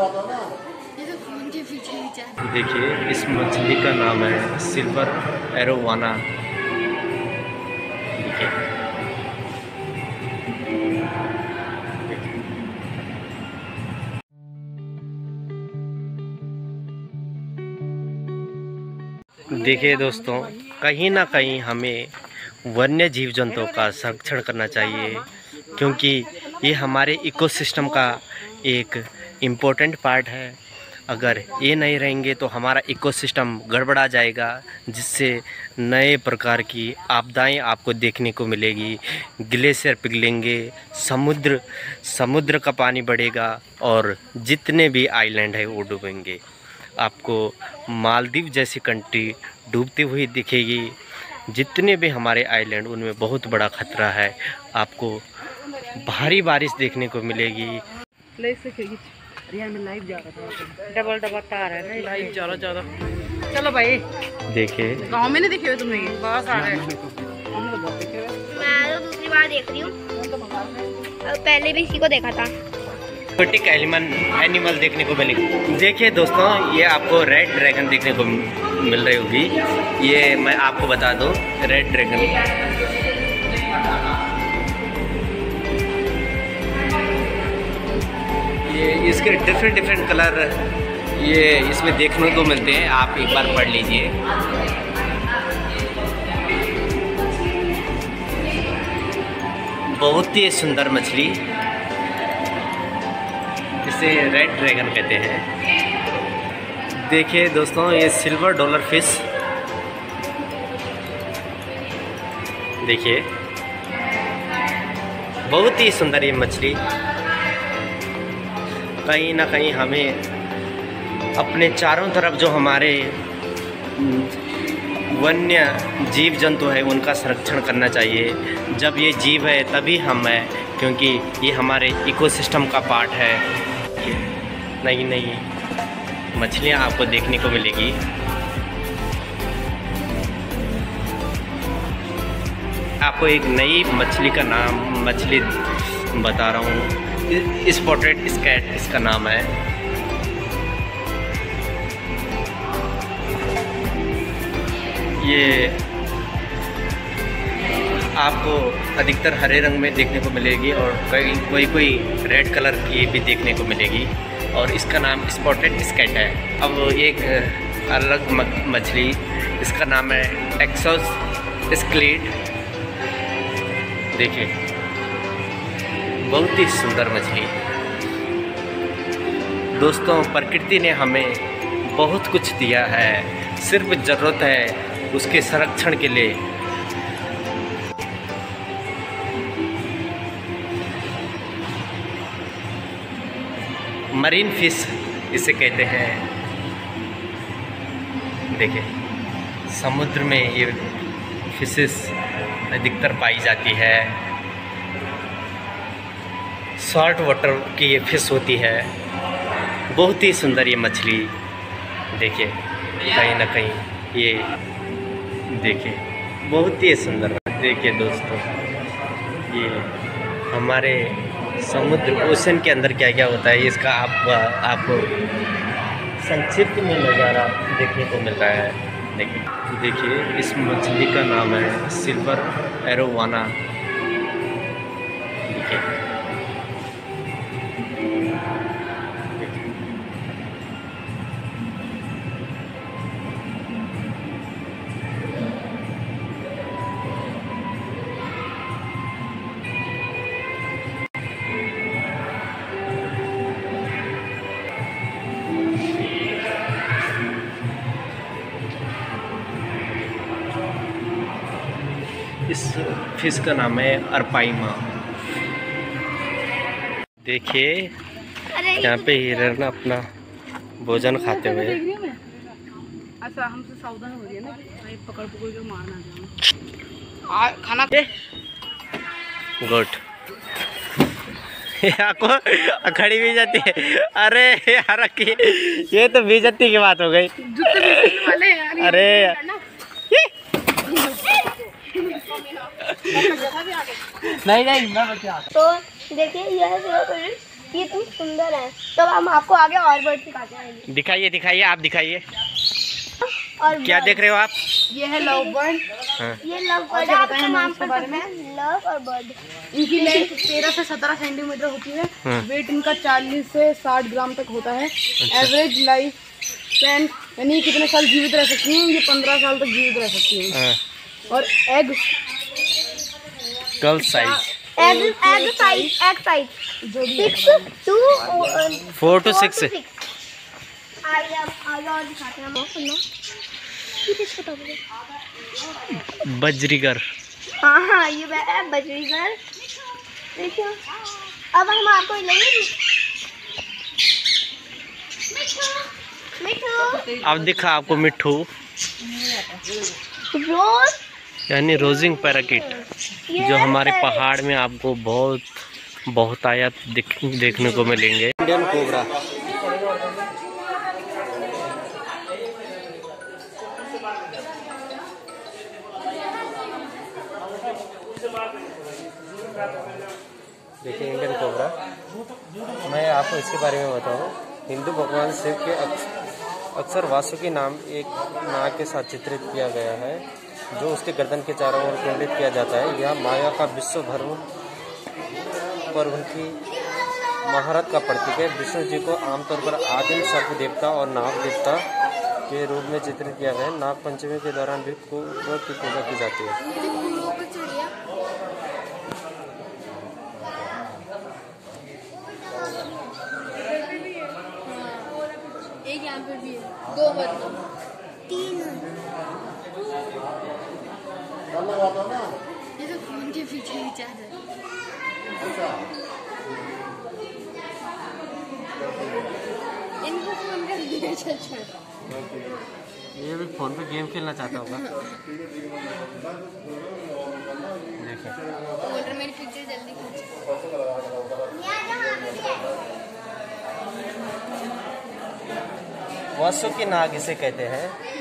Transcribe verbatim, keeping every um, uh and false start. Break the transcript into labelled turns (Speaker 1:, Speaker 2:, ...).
Speaker 1: देखिए इस मछली का नाम है सिल्वर एरोवाना। देखिए देखिए दोस्तों, कहीं ना कहीं हमें वन्य जीव जंतुओं का संरक्षण करना चाहिए, क्योंकि ये हमारे इकोसिस्टम का एक इम्पोर्टेंट पार्ट है। अगर ये नहीं रहेंगे तो हमारा इकोसिस्टम गड़बड़ा जाएगा, जिससे नए प्रकार की आपदाएं आपको देखने को मिलेगी। ग्लेशियर पिघलेंगे, समुद्र समुद्र का पानी बढ़ेगा और जितने भी आइलैंड है वो डूबेंगे। आपको मालदीव जैसी कंट्री डूबती हुई दिखेगी। जितने भी हमारे आइलैंड, उनमें बहुत बड़ा खतरा है। आपको भारी बारिश देखने को मिलेगी।
Speaker 2: लाइव जा रहा था, डबल डबल तार है ना, लाइव ज़्यादा ज़्यादा। चलो भाई,
Speaker 1: देखिए
Speaker 2: गांव में नहीं देखे हुए तुमने? ये बहुत सारे।
Speaker 3: मैं तो दूसरी बार देख रही हूँ, पहले भी इसी को देखा था।
Speaker 1: एक्सोटिक एनिमल एनिमल देखने को मिलेगी। देखिए दोस्तों, ये आपको रेड ड्रैगन देखने को मिल रही होगी। ये मैं आपको बता दूं, रेड ड्रैगन ये इसके डिफरेंट डिफरेंट कलर ये इसमें देखने को मिलते हैं। आप एक बार पढ़ लीजिए। बहुत ही सुंदर मछली, इसे रेड ड्रैगन कहते हैं। देखिए दोस्तों, ये सिल्वर डॉलर फिश, देखिए बहुत ही सुंदर ये मछली। कहीं ना कहीं हमें अपने चारों तरफ जो हमारे वन्य जीव जंतु है उनका संरक्षण करना चाहिए। जब ये जीव है तभी हम हैं, क्योंकि ये हमारे इकोसिस्टम का पार्ट है। नई नई मछलियाँ आपको देखने को मिलेगी। आपको एक नई मछली का नाम मछली बता रहा हूँ, स्पॉटेड स्कैट इसका नाम है। ये आपको अधिकतर हरे रंग में देखने को मिलेगी और कई कोई कोई रेड कलर की भी देखने को मिलेगी, और इसका नाम स्पॉटेड स्कैट है। अब एक अलग मछली, इसका नाम है टेक्सास स्क्विड। देखिए बहुत ही सुंदर मछली। दोस्तों, प्रकृति ने हमें बहुत कुछ दिया है, सिर्फ ज़रूरत है उसके संरक्षण के लिए। मरीन फिश इसे कहते हैं। देखिए समुद्र में ये फिशेस अधिकतर पाई जाती है। सॉल्ट वाटर की ये फिश होती है। बहुत ही सुंदर ये मछली। देखिए कहीं ना कहीं ये देखिए बहुत ही सुंदर। देखिए दोस्तों, ये हमारे समुद्र ओशन के अंदर क्या क्या होता है, इसका आप आपको संक्षिप्त में नज़ारा देखने को मिलता है। देखिए देखिए इस मछली का नाम है सिल्वर एरोवाना। देखिए इस फिश का नाम है अरपाइमा। देखिए यहाँ पे हिरन अपना भोजन खाते हुए।
Speaker 2: अच्छा हमसे सावधान हो रही है ना, पकड़ पकड़ के मारना खाना।
Speaker 1: गुड। आपको खड़ी भी जाती है। अरे यार ये तो बेइज्जती की बात हो गई।
Speaker 2: वाले
Speaker 1: अरे
Speaker 2: नहीं नहीं मैं बता।
Speaker 3: तो देखिए यह ये तुम सुंदर इधर है, तो हम आपको आगे और बर्ड दिखाते हैं।
Speaker 1: दिखाइए दिखाइए, आप दिखाइए।
Speaker 3: और
Speaker 1: क्या देख रहे हो आप?
Speaker 2: ये है लव बर्ड।
Speaker 1: हाँ।
Speaker 3: ये लव बर्ड
Speaker 2: अच्छा,
Speaker 3: आप
Speaker 2: बताएं
Speaker 3: नाम
Speaker 2: इसके
Speaker 3: कर
Speaker 2: बारे
Speaker 3: सकते हैं, लव और बर्ड।
Speaker 2: इनकी लेंथ तेरह से सत्रह सेंटीमीटर होती है।
Speaker 1: हाँ।
Speaker 2: वेट इनका चालीस से साठ ग्राम तक होता है। एवरेज लाइफ स्पैन यानी कितने साल जीवित रह सकती हैं, ये पंद्रह साल तक जीवित रह सकती हैं।
Speaker 1: हाँ।
Speaker 2: और egg
Speaker 1: girl size
Speaker 3: egg egg size egg size
Speaker 2: जो भी है
Speaker 3: six two
Speaker 1: four two six.
Speaker 3: I am I और दिखाते हैं हम सुनो ये किसको तो बोले
Speaker 1: बजरीगर।
Speaker 3: हाँ हाँ ये है बजरीगर। देखो अब हम आपको लेंगे मिठू।
Speaker 1: अब दिखा आपको मिट्ठू
Speaker 3: रोज
Speaker 1: यानी रोजिंग पैराकिट, जो हमारे पहाड़ में आपको बहुत बहुतायत दिख, देखने को मिलेंगे। Indian cobra. देखिए इंडियन कोबरा, मैं आपको इसके बारे में बताऊं। हिंदू भगवान शिव के अक्सर वासुकी नाम एक नाग के साथ चित्रित किया गया है, जो उसके गर्दन के चारों ओर केंद्रित किया जाता है। यह माया का विश्व भर पर उनकी महारत का प्रतीक है। विष्णु जी को आमतौर पर आदिम सर्प देवता और नाग देवता के रूप में चित्रित किया गया है। नाग पंचमी के दौरान भी कोबरा की पूजा की जाती है।
Speaker 2: एक यहाँ पे भी है, दो बच्चे
Speaker 3: तीन
Speaker 2: ये तो फोन के पीछे ही चार्ज है। इनको फोन कर दिया।
Speaker 1: ये भी फोन पे गेम खेलना चाहता होगा। देखिए
Speaker 2: बोल रहे मेरी पिक्चर जल्दी खींच।
Speaker 1: वासुकी नाग इसे कहते हैं।